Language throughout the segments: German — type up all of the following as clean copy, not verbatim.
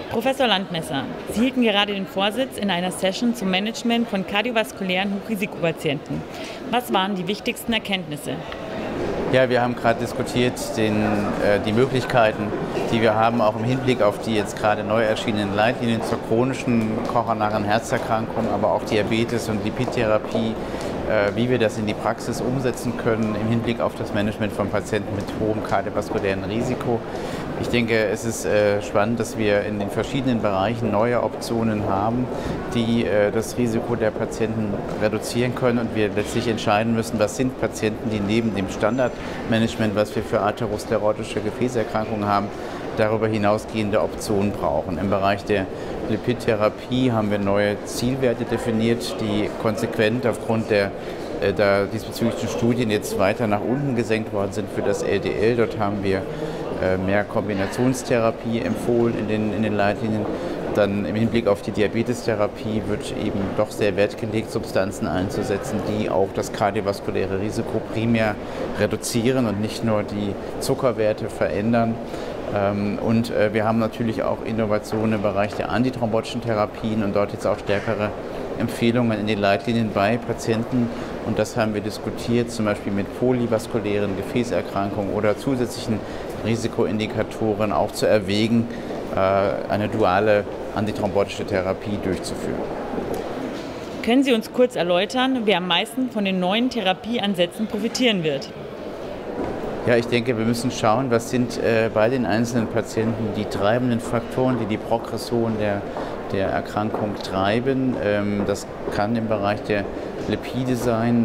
Professor Landmesser, Sie hielten gerade den Vorsitz in einer Session zum Management von kardiovaskulären Hochrisikopatienten. Was waren die wichtigsten Erkenntnisse? Ja, wir haben gerade diskutiert die Möglichkeiten, die wir haben, auch im Hinblick auf die jetzt gerade neu erschienenen Leitlinien zur chronischen koronaren Herzerkrankung, aber auch Diabetes und Lipidtherapie, wie wir das in die Praxis umsetzen können im Hinblick auf das Management von Patienten mit hohem kardiovaskulären Risiko. Ich denke, es ist spannend, dass wir in den verschiedenen Bereichen neue Optionen haben, die das Risiko der Patienten reduzieren können, und wir letztlich entscheiden müssen, was sind Patienten, die neben dem Standardmanagement, was wir für atherosklerotische Gefäßerkrankungen haben, darüber hinausgehende Optionen brauchen. Im Bereich der Lipidtherapie haben wir neue Zielwerte definiert, die konsequent aufgrund der diesbezüglichen Studien jetzt weiter nach unten gesenkt worden sind für das LDL. Dort haben wir mehr Kombinationstherapie empfohlen in den Leitlinien. Dann im Hinblick auf die Diabetestherapie wird eben doch sehr Wert gelegt, Substanzen einzusetzen, die auch das kardiovaskuläre Risiko primär reduzieren und nicht nur die Zuckerwerte verändern. Und wir haben natürlich auch Innovationen im Bereich der antithrombotischen Therapien und dort jetzt auch stärkere Empfehlungen in den Leitlinien bei Patienten. Und das haben wir diskutiert, zum Beispiel mit polyvaskulären Gefäßerkrankungen oder zusätzlichen Risikoindikatoren auch zu erwägen, eine duale antithrombotische Therapie durchzuführen. Können Sie uns kurz erläutern, wer am meisten von den neuen Therapieansätzen profitieren wird? Ja, ich denke, wir müssen schauen, was sind bei den einzelnen Patienten die treibenden Faktoren, die die Progression der Erkrankung treiben. Das kann im Bereich der Lipide sein.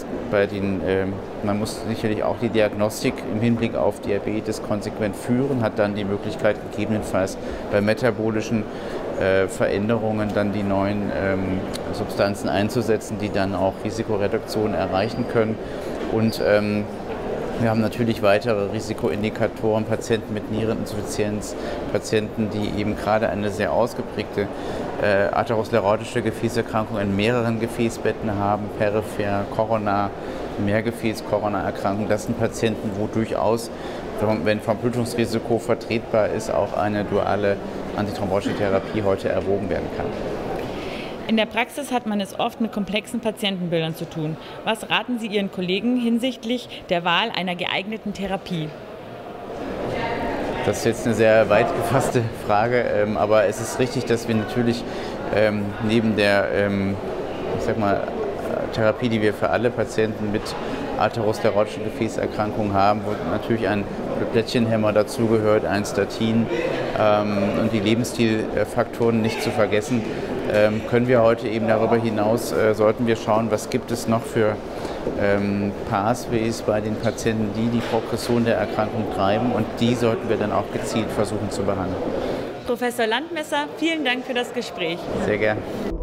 Man muss sicherlich auch die Diagnostik im Hinblick auf Diabetes konsequent führen, hat dann die Möglichkeit, gegebenenfalls bei metabolischen Veränderungen dann die neuen Substanzen einzusetzen, die dann auch Risikoreduktion erreichen können. Und wir haben natürlich weitere Risikoindikatoren, Patienten mit Niereninsuffizienz, Patienten, die eben gerade eine sehr ausgeprägte atherosklerotische Gefäßerkrankung in mehreren Gefäßbetten haben, peripher, koronar, Mehrgefäß-Koronar-Erkrankung. Das sind Patienten, wo durchaus, wenn Verblutungsrisiko vertretbar ist, auch eine duale antithrombotische Therapie heute erwogen werden kann. In der Praxis hat man es oft mit komplexen Patientenbildern zu tun. Was raten Sie Ihren Kollegen hinsichtlich der Wahl einer geeigneten Therapie? Das ist jetzt eine sehr weit gefasste Frage, aber es ist richtig, dass wir natürlich neben der Therapie, die wir für alle Patienten mit atherosklerotischen Gefäßerkrankungen haben, wo natürlich ein Plättchenhemmer dazugehört, ein Statin und die Lebensstilfaktoren nicht zu vergessen, können wir heute eben darüber hinaus, sollten wir schauen, was gibt es noch für Pathways bei den Patienten, die die Progression der Erkrankung treiben, und die sollten wir dann auch gezielt versuchen zu behandeln. Professor Landmesser, vielen Dank für das Gespräch. Sehr gern.